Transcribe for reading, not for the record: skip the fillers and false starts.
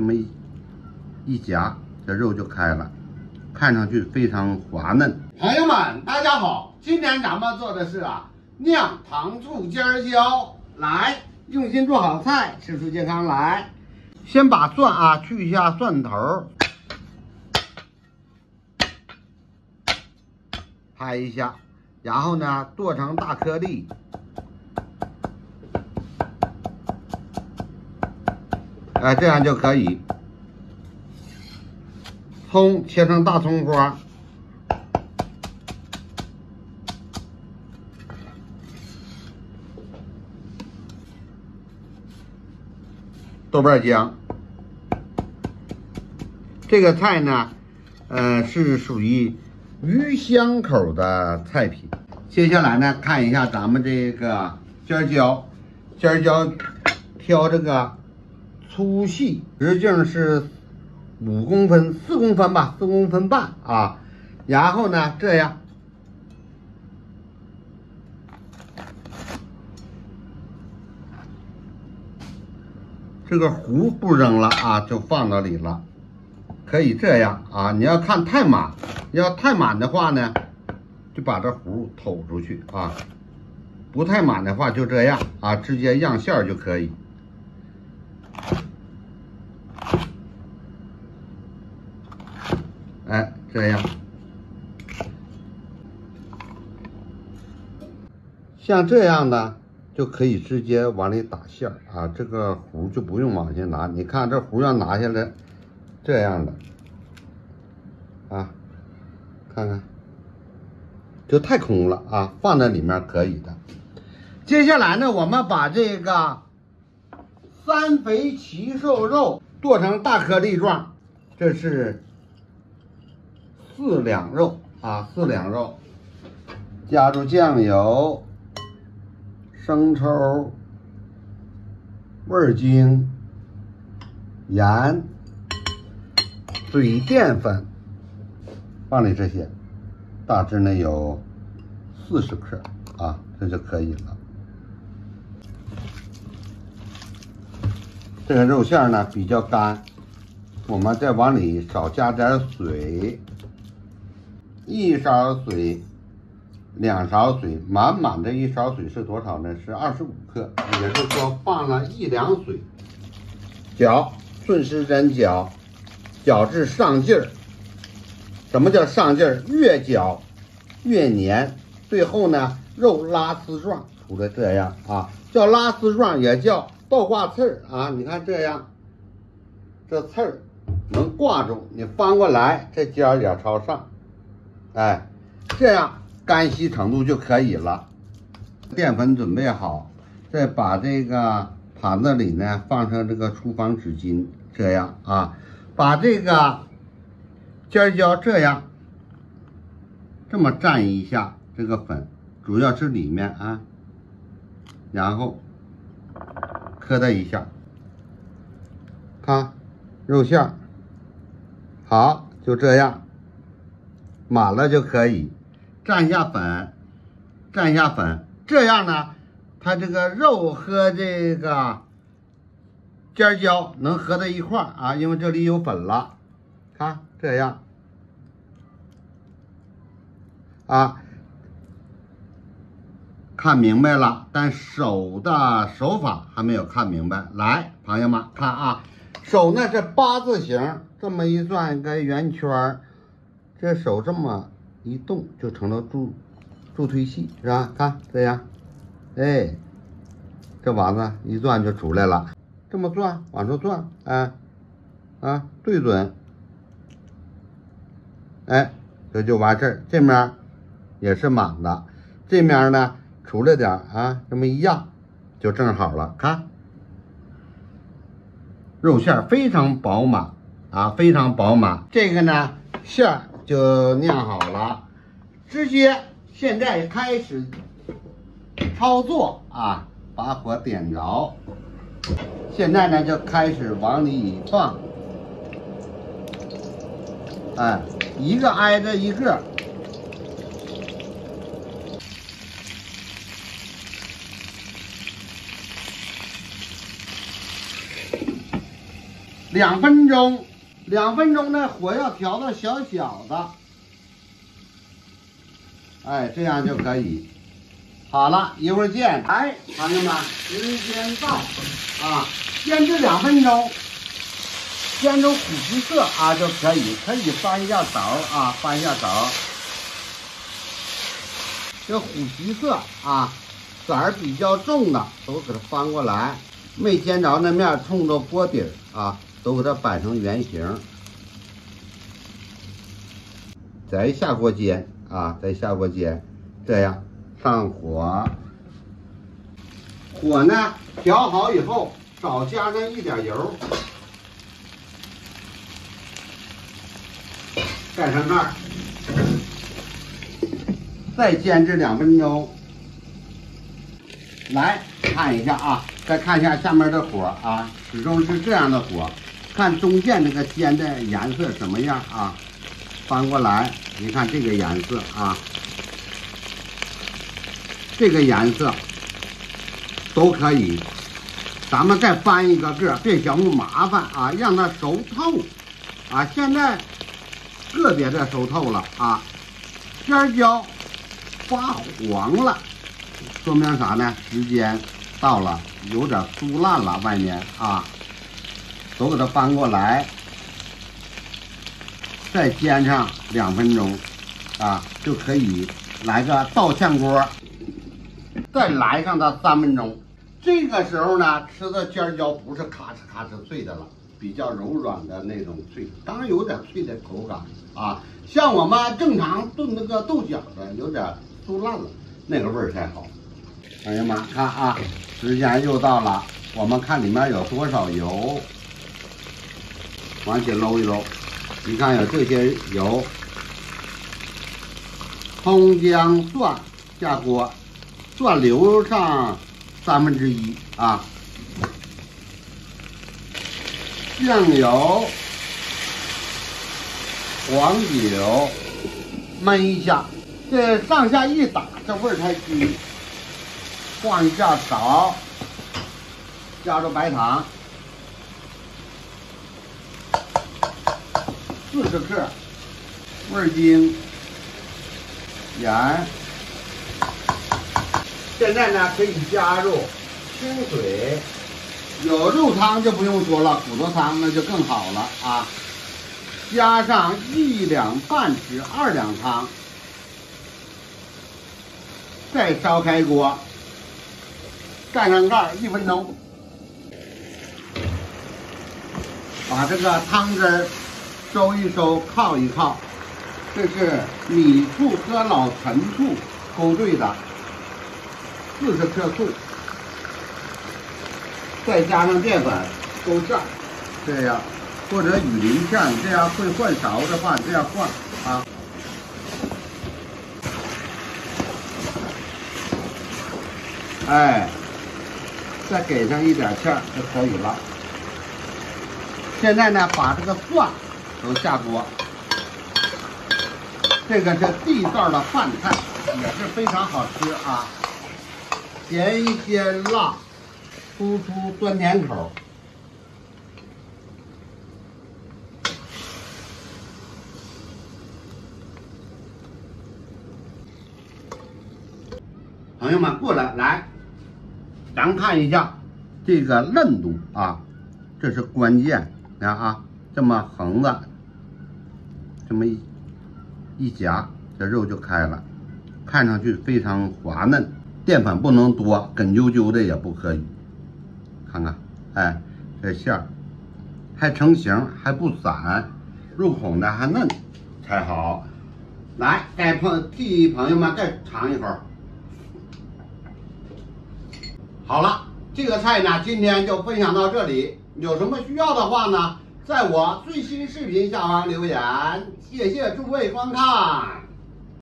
这么一夹，这肉就开了，看上去非常滑嫩。朋友们，大家好，今天咱们做的是酿糖醋尖椒，来，用心做好菜，吃出健康来。先把蒜去一下蒜头，拍一下，然后呢剁成大颗粒。这样就可以。葱切成大葱花，豆瓣酱。这个菜呢，是属于鱼香口的菜品。接下来呢，看一下咱们这个尖椒，挑这个粗细，直径是5公分、4公分吧，4公分半啊。然后呢，这样这个核不扔了就放到里了。可以这样你要看太满，要太满的话呢，就把这核抖出去不太满的话就这样直接让馅就可以。这样，像这样的就可以直接往里打馅这个核就不用往下拿。你看这核要拿下来，这样的看看就太空了放在里面可以的。接下来呢，我们把这个三肥奇瘦肉剁成大颗粒状，这是4两肉4两肉，加入酱油、生抽、味精、盐、水淀粉，放里这些，大致呢有40克这就可以了。这个肉馅呢比较干，我们再往里少加点水，1勺水，2勺水，满满的1勺水是多少呢？是25克，也就是说放了1两水，搅，顺时针搅，搅至上劲儿。什么叫上劲儿？越搅越黏，最后呢肉拉丝状出来，这样叫拉丝状，也叫倒挂刺儿你看这样，这刺儿能挂住，你翻过来，这尖也朝上。这样干稀程度就可以了。淀粉准备好，再把这个盘子里呢放上这个厨房纸巾，这样把这个尖椒这样这么蘸一下这个粉，主要是里面然后磕它一下，看肉馅好，就这样满了就可以。蘸一下粉，这样呢，它这个肉和这个尖椒能合在一块儿因为这里有粉了。看这样看明白了，但手法还没有看明白。来，朋友们看手呢是8字形，这么一转一个圆圈，这手这么一动就成了助推器，是吧？看这样，这网子一转就出来了。这么转，往出转，对准，这就完事儿。这面也是满的，这面呢出来点这么一样，就正好了。看，肉馅非常饱满非常饱满。这个呢馅就酿好了，直接现在开始操作把火点着，现在呢就开始往里放，一个挨着一个。 2分钟，2分钟呢，火要调到小小的，哎，这样就可以。好了，一会儿见。哎，朋友们，时间到啊，煎制2分钟，煎成虎皮色啊就可以，可以翻一下勺啊，翻一下勺。这虎皮色啊，色儿比较重的都给它翻过来，没煎着那面冲着锅底儿啊，都给它摆成圆形。再下锅煎啊，再下锅煎，这样上火。火呢调好以后，少加上一点油，盖上盖儿。再煎制2分钟，来看一下啊，再看一下下面的火啊，始终是这样的火，看中间这个煎的颜色什么样啊？翻过来，你看这个颜色啊，这个颜色都可以。咱们再翻一个个，别小木麻烦啊，让它熟透啊。现在个别的熟透了啊，尖椒发黄了，说明啥呢？时间到了，有点酥烂了，外面啊，都给它翻过来，再煎上2分钟啊，就可以来个倒炝锅，再来上它3分钟。这个时候呢，吃的尖椒不是咔哧咔哧脆的了，比较柔软的那种脆，当然有点脆的口感啊，像我们正常炖那个豆角的，有点酥烂了，那个味儿才好。朋友们看啊，时间又到了，我们看里面有多少油，往起搂一搂，你看有这些油，葱姜蒜下锅，蒜留上1/3啊，酱油、黄酒焖一下，这上下一打，这味儿才均。放一下勺，加入白糖40克，味精、盐。现在呢，可以加入清水，有肉汤就不用说了，骨头汤那就更好了啊。加上1两半匙2两汤，再烧开锅，盖上盖1分钟，把这个汤汁儿收一收，靠一靠。这是米醋和老陈醋勾兑的，40克醋，再加上淀粉勾芡，这样或者雨林芡，这样会换勺的话，这样换啊。哎，再给上一点芡就可以了。现在呢，把这个蒜都下锅。这个是地道的饭菜，也是非常好吃啊，咸鲜辣，突出酸甜口。朋友们过来，来，咱看一下这个嫩度啊，这是关键啊，这么横的，这么一夹，这肉就开了，看上去非常滑嫩。淀粉不能多，梗啾啾的也不可以。看看，哎，这馅儿还成型，还不散，入口呢还嫩，才好。来，替朋友们再尝一口。好了，这个菜呢，今天就分享到这里。有什么需要的话呢，在我最新视频下方留言。谢谢诸位观看。